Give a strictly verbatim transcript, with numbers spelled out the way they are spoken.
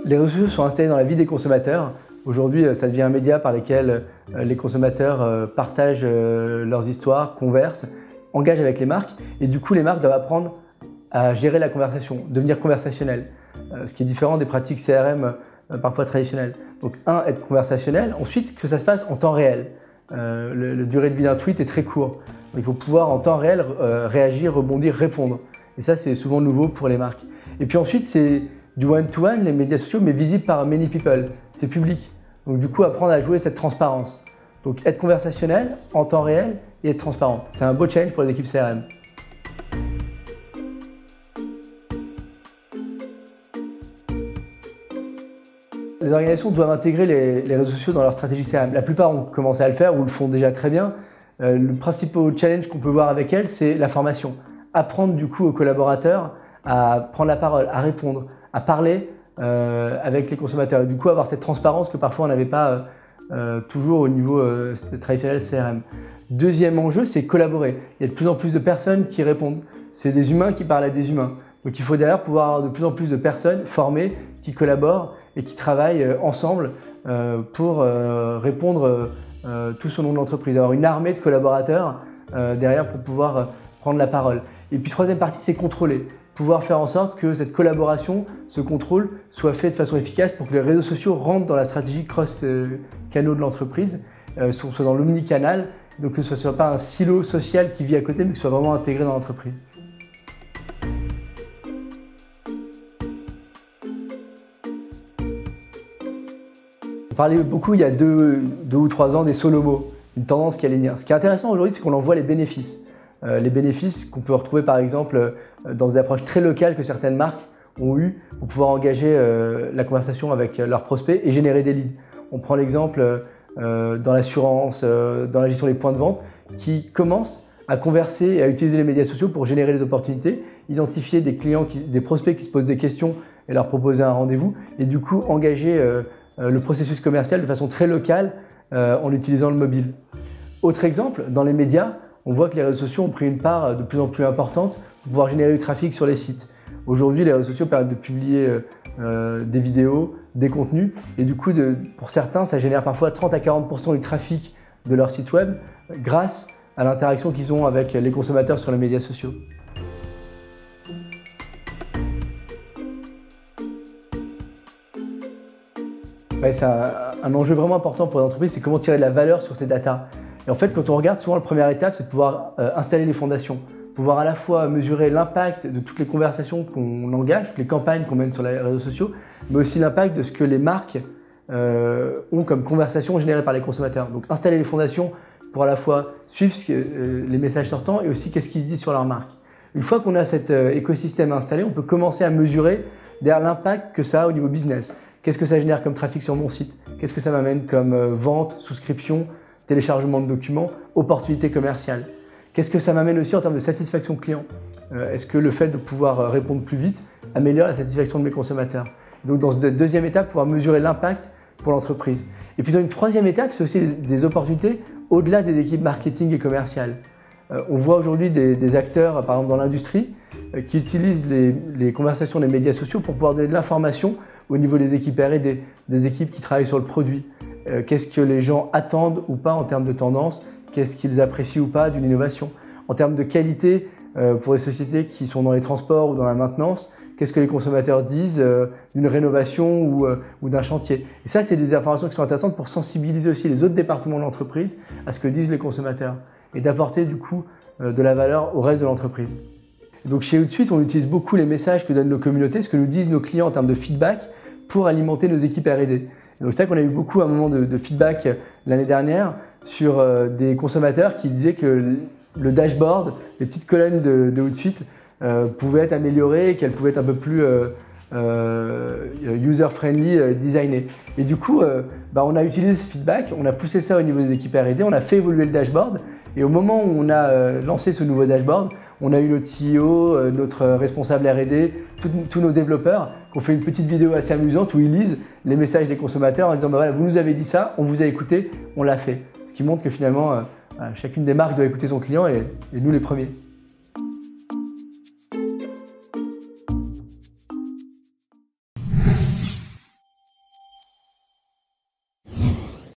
Les réseaux sociaux sont installés dans la vie des consommateurs. Aujourd'hui, ça devient un média par lequel les consommateurs partagent leurs histoires, conversent, engagent avec les marques. Et du coup, les marques doivent apprendre à gérer la conversation, devenir conversationnelles, ce qui est différent des pratiques C R M parfois traditionnelles. Donc, un, être conversationnel. Ensuite, que ça se fasse en temps réel. Euh, le, le durée de vie d'un tweet est très court. Donc, il faut pouvoir en temps réel euh, réagir, rebondir, répondre. Et ça, c'est souvent nouveau pour les marques. Et puis ensuite, c'est du one-to-one, les médias sociaux, mais visibles par many people. C'est public. Donc du coup, apprendre à jouer cette transparence. Donc être conversationnel, en temps réel et être transparent. C'est un beau challenge pour les équipes C R M. Les organisations doivent intégrer les, les réseaux sociaux dans leur stratégie C R M. La plupart ont commencé à le faire ou le font déjà très bien. Euh, le principal challenge qu'on peut voir avec elles, c'est la formation. Apprendre du coup aux collaborateurs à prendre la parole, à répondre, à parler euh, avec les consommateurs. Et du coup, avoir cette transparence que parfois on n'avait pas euh, toujours au niveau euh, traditionnel C R M. Deuxième enjeu, c'est collaborer. Il y a de plus en plus de personnes qui répondent. C'est des humains qui parlent à des humains. Donc il faut derrière pouvoir avoir de plus en plus de personnes formées qui collaborent et qui travaillent euh, ensemble euh, pour euh, répondre euh, tous au nom de l'entreprise. Avoir une armée de collaborateurs euh, derrière pour pouvoir euh, prendre la parole. Et puis troisième partie, c'est contrôler. Pouvoir faire en sorte que cette collaboration, ce contrôle, soit fait de façon efficace pour que les réseaux sociaux rentrent dans la stratégie cross-canaux de l'entreprise, euh, soit dans l'omnicanal, donc que ce ne soit pas un silo social qui vit à côté, mais que ce soit vraiment intégré dans l'entreprise. On parlait beaucoup il y a deux, deux ou trois ans des solomos, une tendance qui allait venir. Ce qui est intéressant aujourd'hui, c'est qu'on en voit les bénéfices. Euh, les bénéfices qu'on peut retrouver par exemple euh, dans des approches très locales que certaines marques ont eues pour pouvoir engager euh, la conversation avec leurs prospects et générer des leads. On prend l'exemple euh, dans l'assurance, euh, dans la gestion des points de vente, qui commencent à converser et à utiliser les médias sociaux pour générer des opportunités, identifier des clients, qui, des prospects qui se posent des questions et leur proposer un rendez-vous et du coup engager euh, euh, le processus commercial de façon très locale euh, en utilisant le mobile. Autre exemple, dans les médias, on voit que les réseaux sociaux ont pris une part de plus en plus importante pour pouvoir générer du trafic sur les sites. Aujourd'hui, les réseaux sociaux permettent de publier euh, des vidéos, des contenus et du coup, de, pour certains, ça génère parfois trente à quarante pour cent du trafic de leur site web grâce à l'interaction qu'ils ont avec les consommateurs sur les médias sociaux. Ouais, c'est un, un enjeu vraiment important pour les entreprises, c'est comment tirer de la valeur sur ces datas. Et en fait, quand on regarde, souvent la première étape, c'est de pouvoir euh, installer les fondations, pouvoir à la fois mesurer l'impact de toutes les conversations qu'on engage, toutes les campagnes qu'on mène sur les réseaux sociaux, mais aussi l'impact de ce que les marques euh, ont comme conversations générées par les consommateurs. Donc installer les fondations pour à la fois suivre ce que, euh, les messages sortants et aussi qu'est-ce qu'ils se disent sur leur marque. Une fois qu'on a cet euh, écosystème installé, on peut commencer à mesurer derrière l'impact que ça a au niveau business. Qu'est-ce que ça génère comme trafic sur mon site? Qu'est-ce que ça m'amène comme euh, vente, souscription, téléchargement de documents, opportunités commerciales? Qu'est-ce que ça m'amène aussi en termes de satisfaction client? euh, Est-ce que le fait de pouvoir répondre plus vite améliore la satisfaction de mes consommateurs? Donc dans cette deuxième étape, pouvoir mesurer l'impact pour l'entreprise. Et puis dans une troisième étape, c'est aussi des, des opportunités au-delà des équipes marketing et commerciales. Euh, on voit aujourd'hui des, des acteurs, par exemple dans l'industrie, euh, qui utilisent les, les conversations des médias sociaux pour pouvoir donner de l'information au niveau des équipes R et D, des équipes qui travaillent sur le produit. Euh, Qu'est-ce que les gens attendent ou pas en termes de tendance? Qu'est-ce qu'ils apprécient ou pas d'une innovation? En termes de qualité, euh, pour les sociétés qui sont dans les transports ou dans la maintenance, qu'est-ce que les consommateurs disent euh, d'une rénovation ou, euh, ou d'un chantier? Et ça, c'est des informations qui sont intéressantes pour sensibiliser aussi les autres départements de l'entreprise à ce que disent les consommateurs et d'apporter du coup euh, de la valeur au reste de l'entreprise. Donc chez Outsuite, on utilise beaucoup les messages que donnent nos communautés, ce que nous disent nos clients en termes de feedback pour alimenter nos équipes R et D. Donc c'est vrai qu'on a eu beaucoup à un moment de, de feedback l'année dernière sur euh, des consommateurs qui disaient que le dashboard, les petites colonnes de, de Outsuite euh, pouvaient être améliorées, qu'elles pouvaient être un peu plus euh, euh, user-friendly, euh, designées. Et du coup, euh, bah, on a utilisé ce feedback, on a poussé ça au niveau des équipes R et D, on a fait évoluer le dashboard. Et au moment où on a euh, lancé ce nouveau dashboard, on a eu notre C E O, euh, notre responsable R et D, tous nos développeurs qui ont fait une petite vidéo assez amusante où ils lisent les messages des consommateurs en disant bah voilà, vous nous avez dit ça, on vous a écouté, on l'a fait. Ce qui montre que finalement, euh, chacune des marques doit écouter son client et, et nous les premiers.